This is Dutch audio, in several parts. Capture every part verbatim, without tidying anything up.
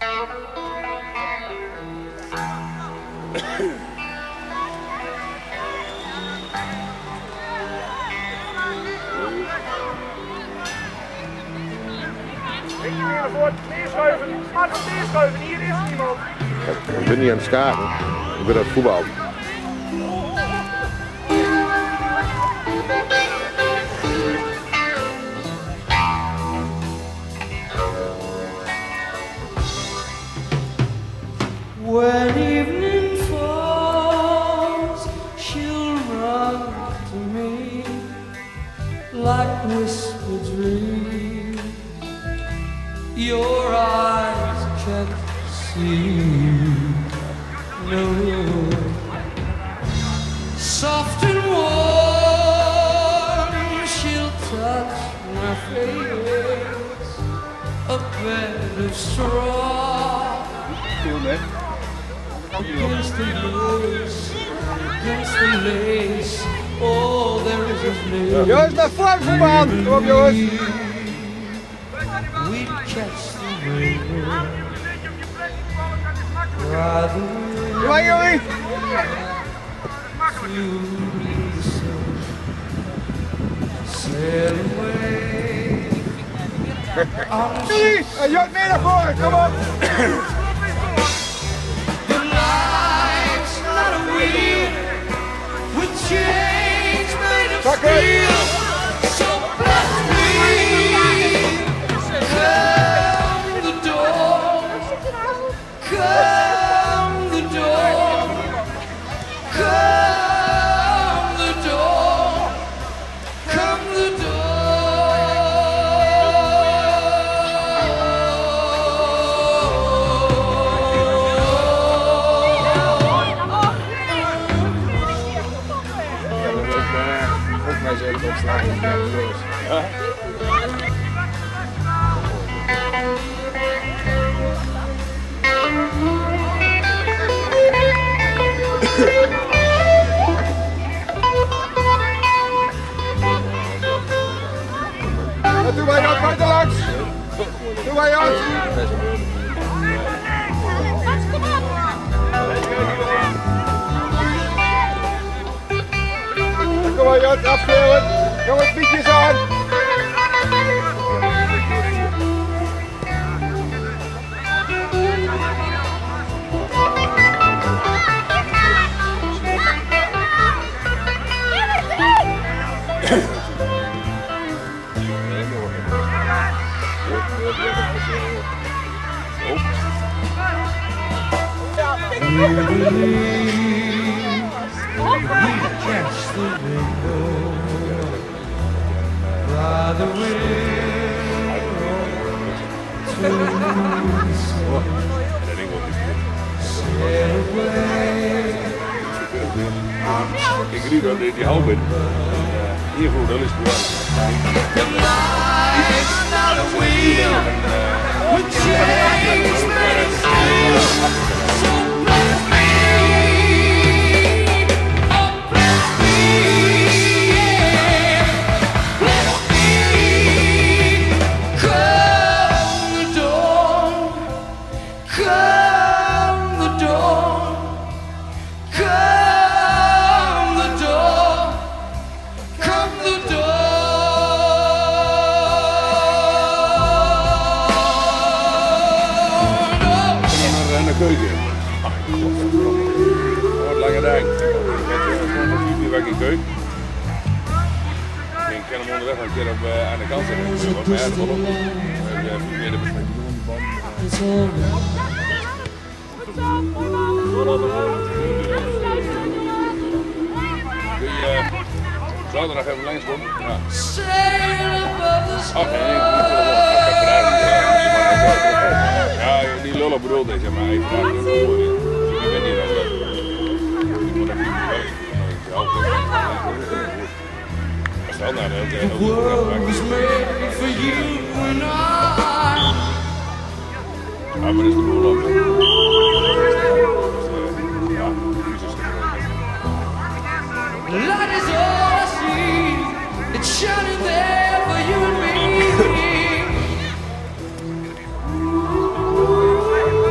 Neerschuiven, maar het neerschuiven, hier is niemand. Ik ben niet aan het schaken, ik ben aan het voetbal. When evening falls, she'll run to me like whispered dreams. Your eyes can't see, no. Soft and warm, she'll touch my face, a bed of straw. Against the lace, against the lace, all there is is lace. Jongens, naar voren verbaan! Kom op jongens! We catch the rainbow. Rather Kom maar jullie! sail away. Jullie! En Jort mee naar voren, kom op! Zakken! Doe maar Jort, buitenlangs! Doe maar Jort! Kom maar Jort, afspelen! Kom met fietsjes aan! Ik riep dat die half in. Hiervoor, dat is het keuken. Wat lange dag. Ik heb nog vier uur weg in keuken. Ik kan hem onderweg een keer op, uh, aan de kant zetten. Wat mij uit op. Meer de besmetting. Kun je uh, zaterdag even langskomen? Ja. Ach nee, ik moet ja, die lullen bedoelt deze, maar ik vraag het wel voor je. Ik ben niet aan het ik moet even niet maar stel nou, dat is heel ja, maar dat is de boel op. Ja, crisis. Light is all I see. It's shining there for you and me.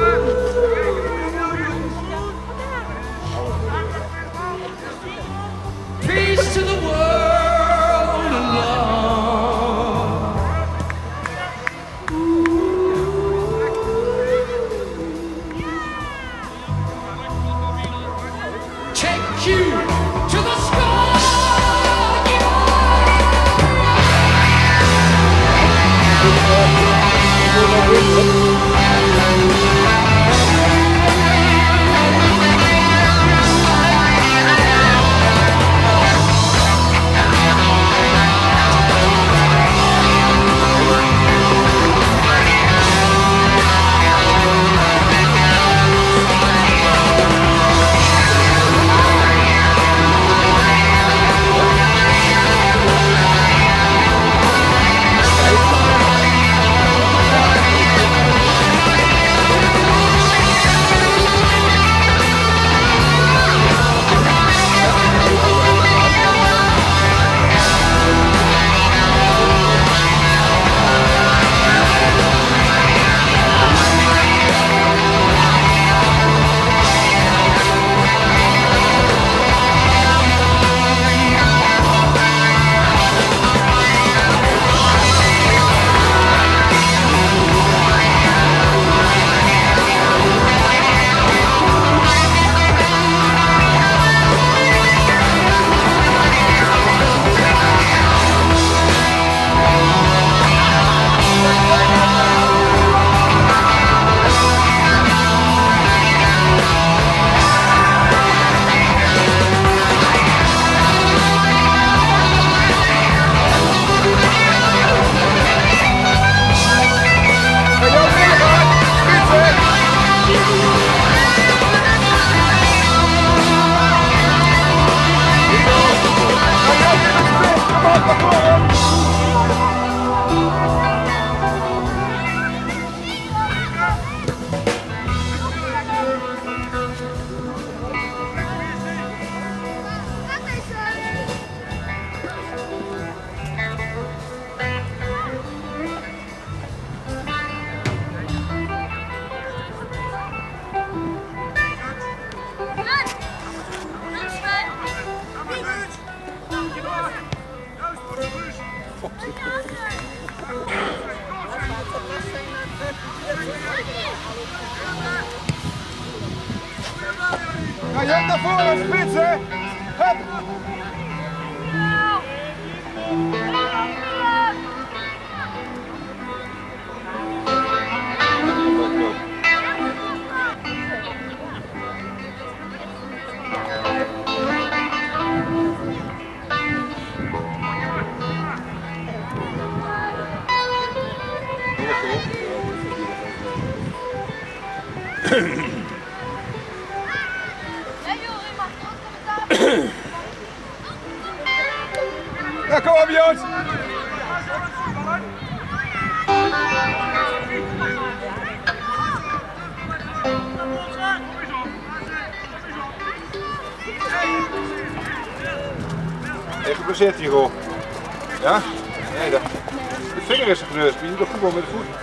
Ga je ook naar voren, spitsen. Hup. Ja, kom op, Joost! Even geblesseerd hier, hoor. Ja? Nee, de, de vinger is gekneusd. Je doet toch voetbal met de voet.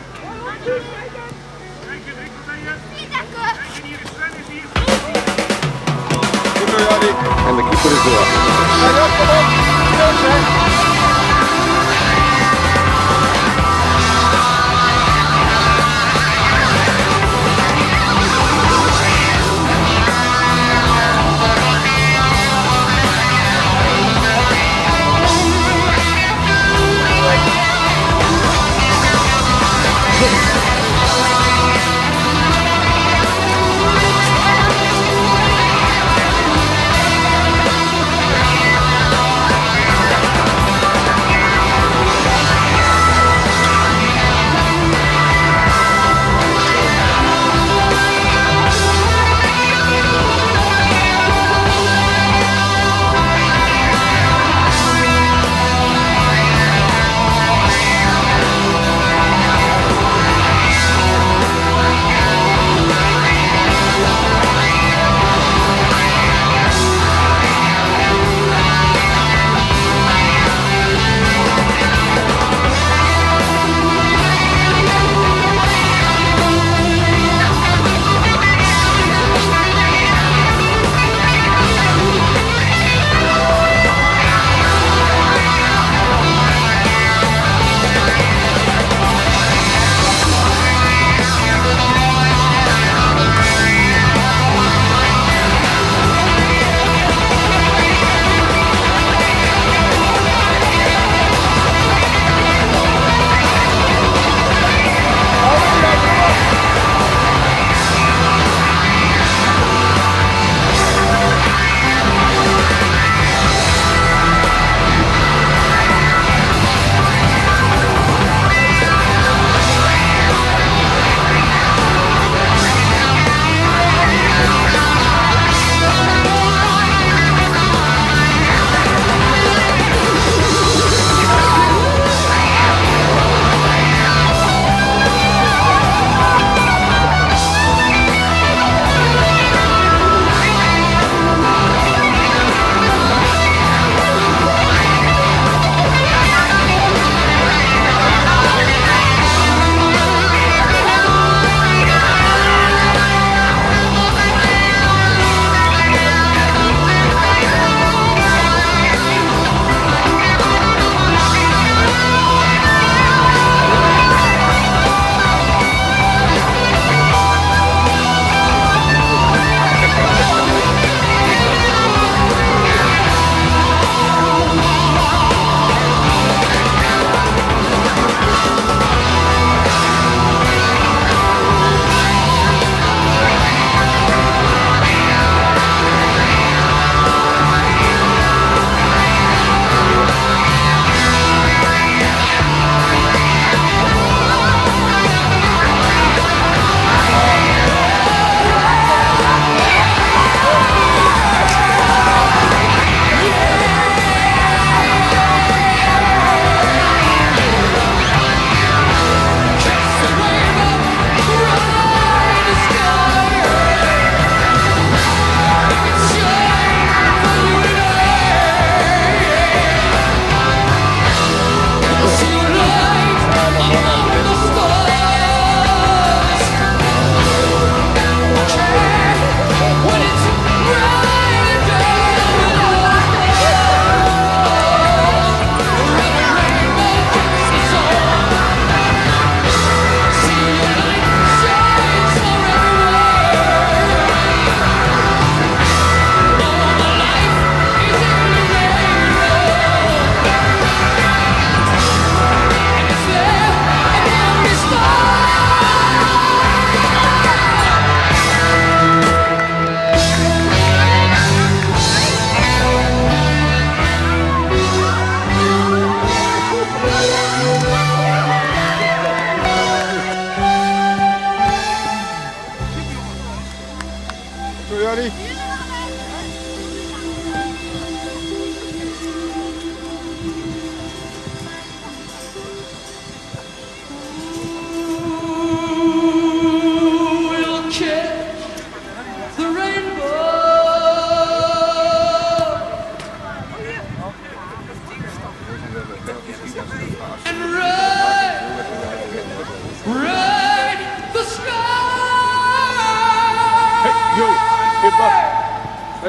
Goed zo, Jannie. En de keeper is door. Ja, Joost, kom op! Joost, hè!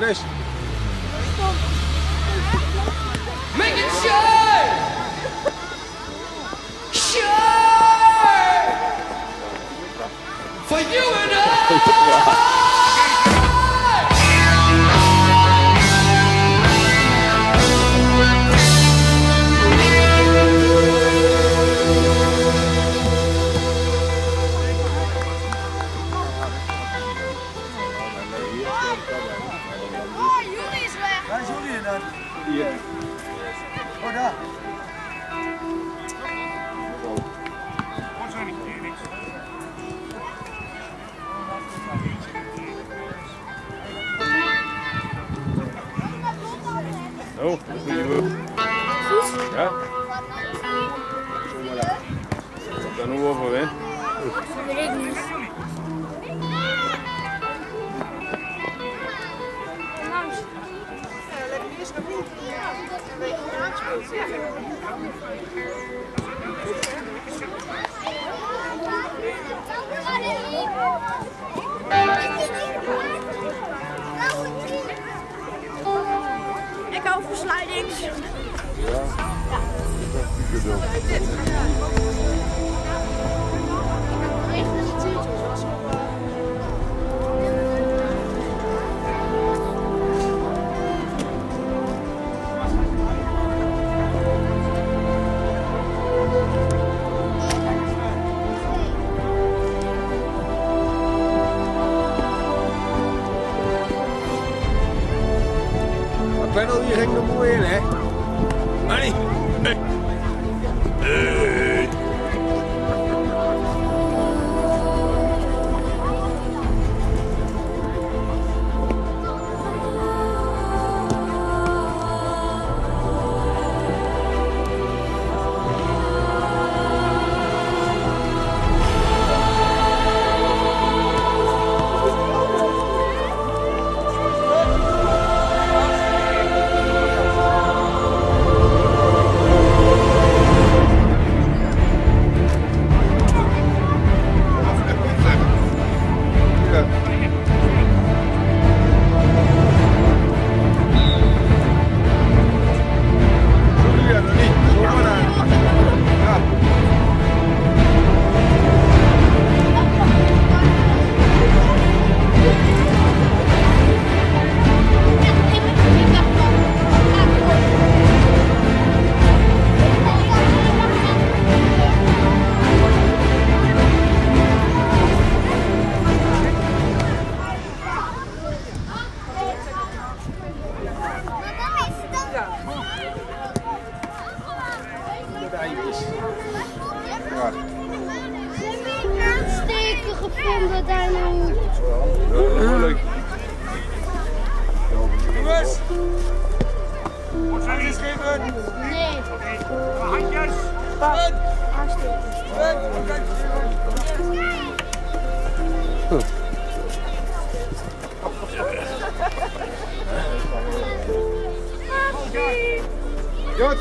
Chris. Make it shine! Shine! For you and I! Waar is Julian dan? Hier. Oh, daar. Oh, dat is niet goed. Ja? Dan hoe over weer? Dat weet ik niet. Ik hou van slidings. Ja. Panel hier ging er mooi in, hè? Manny! Nee! Nee! Aansteken gevonden daar nou. Ja, leuk. Jongens! Wat zijn jullie geven? Nee. Handjes! Aansteken. Jot!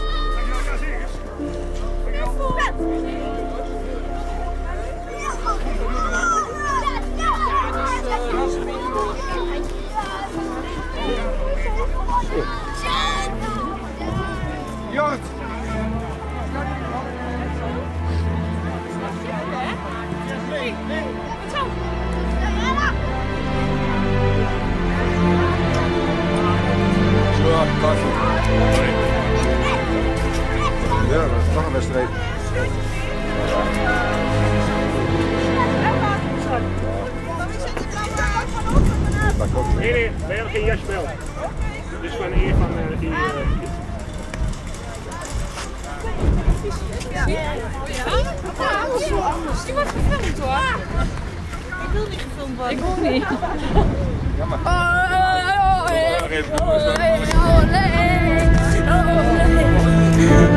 Jot! Zo, koffie. Ja, dat is nog een wedstrijd. Nee, nee, wij hebben geen jasspel. Dus van een van uh, die... Uh, Die wordt gefilmd hoor. Ik wil niet gefilmd worden. Ik wil niet. Jammer. Oh, oh, oh, oh, oh, oh, oh, oh, oh, oh, oh, oh, oh, oh, oh, oh, oh,